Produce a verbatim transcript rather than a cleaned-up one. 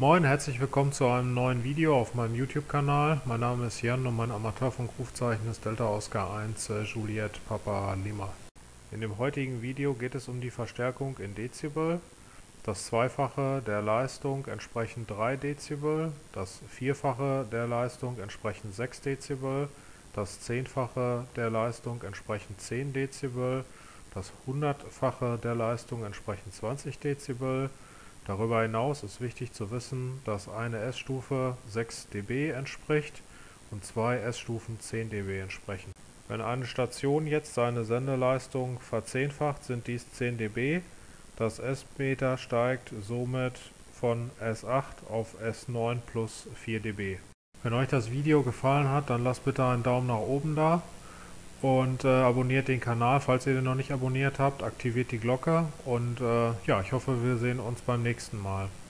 Moin, herzlich willkommen zu einem neuen Video auf meinem YouTube-Kanal. Mein Name ist Jan und mein Amateurfunkrufzeichen ist Delta Oscar eins äh, Juliet Papa Lima. In dem heutigen Video geht es um die Verstärkung in Dezibel. Das Zweifache der Leistung entsprechend drei Dezibel, das Vierfache der Leistung entsprechend sechs Dezibel, das Zehnfache der Leistung entsprechend zehn Dezibel, das Hundertfache der Leistung entsprechend zwanzig Dezibel. Darüber hinaus ist wichtig zu wissen, dass eine S-Stufe sechs dB entspricht und zwei S-Stufen zehn dB entsprechen. Wenn eine Station jetzt seine Sendeleistung verzehnfacht, sind dies zehn dB. Das S-Meter steigt somit von S acht auf S neun plus vier dB. Wenn euch das Video gefallen hat, dann lasst bitte einen Daumen nach oben da und äh, abonniert den Kanal, falls ihr den noch nicht abonniert habt, aktiviert die Glocke und äh, ja, ich hoffe, wir sehen uns beim nächsten Mal.